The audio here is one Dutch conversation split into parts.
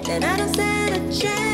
then I don't stand a chance.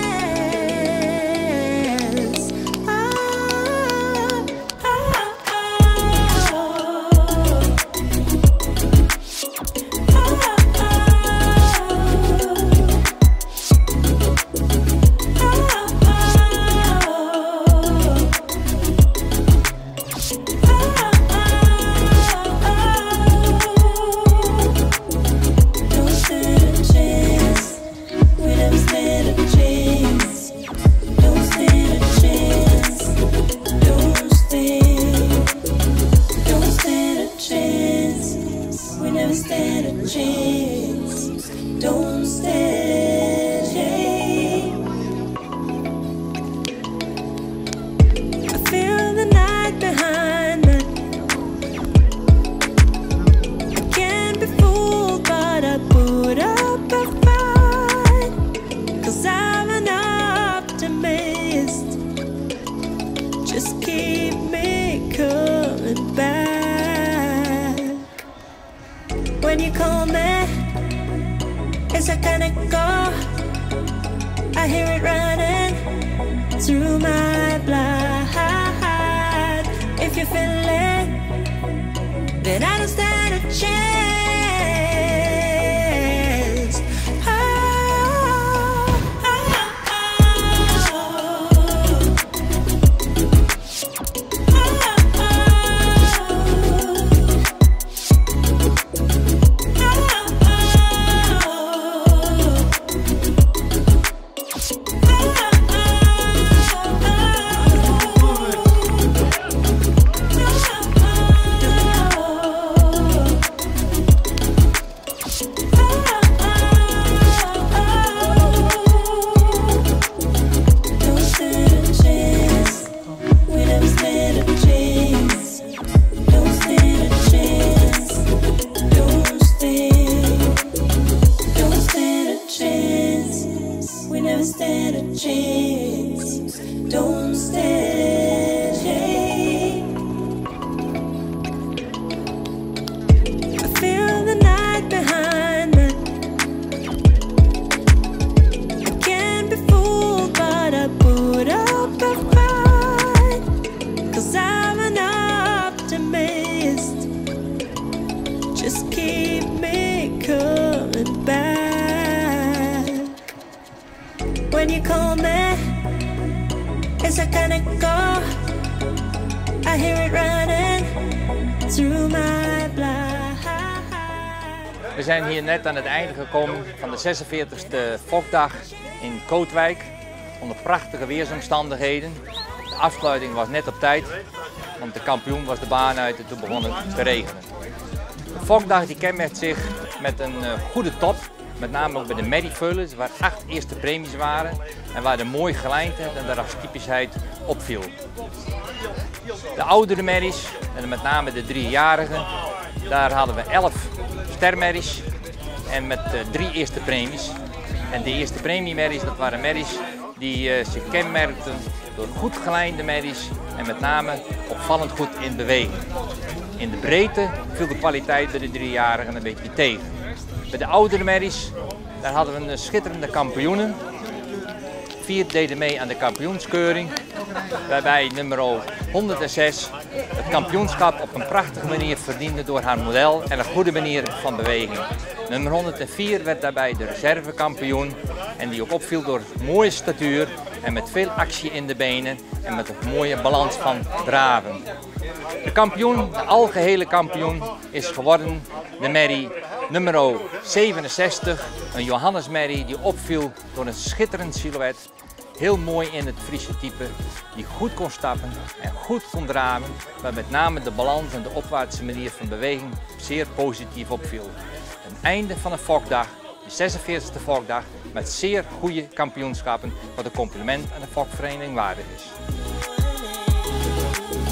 Don't stand a chance. I feel the night behind me. I can't be fooled, but I put up a fight, 'cause I'm an optimist. Just keep me coming back. When you call me, it's a kind of go. I hear it running through my blood. If you feel it, then I don't stand a chance. Stand a chance. Don't stand a chance. I feel the night behind me. I can't be fooled, but I put up a fight, 'cause I'm an optimist. Just keep me coming back. When you call me, it's a kind of go. I hear it running through my blood. We zijn hier net aan het einde gekomen van de 46e Fokdag in Kootwijk. Onder prachtige weersomstandigheden. De afsluiting was net op tijd, want de kampioen was de baan uit en toen begon het te regenen. De Fokdag die kenmerkt zich met een goede top. Met name ook bij de merrieveulens, waar 8 eerste premies waren en waar de mooie gelijndheid en de rastypischheid opviel. De oudere merries, en met name de 3-jarigen, daar hadden we 11 stermerries en met 3 eerste premies. En de eerste premiemerries, dat waren merries die zich kenmerkten door goed gelijnde merries en met name opvallend goed in beweging. In de breedte viel de kwaliteit bij de 3-jarigen een beetje tegen. Bij de oudere merries, daar hadden we een schitterende kampioenen. 4 deden mee aan de kampioenskeuring, waarbij nummer 106 het kampioenschap op een prachtige manier verdiende door haar model en een goede manier van beweging. Nummer 104 werd daarbij de reservekampioen en die ook opviel door mooie statuur en met veel actie in de benen en met een mooie balans van draven. De kampioen, de algehele kampioen, is geworden de merrie nummer 67, een Johannesmerrie die opviel door een schitterend silhouet. Heel mooi in het Friese type, die goed kon stappen en goed kon draven, maar met name de balans en de opwaartse manier van beweging zeer positief opviel. Een einde van een Fokdag, de 46e Fokdag, met zeer goede kampioenschappen, wat een compliment aan de Fokvereniging waardig is.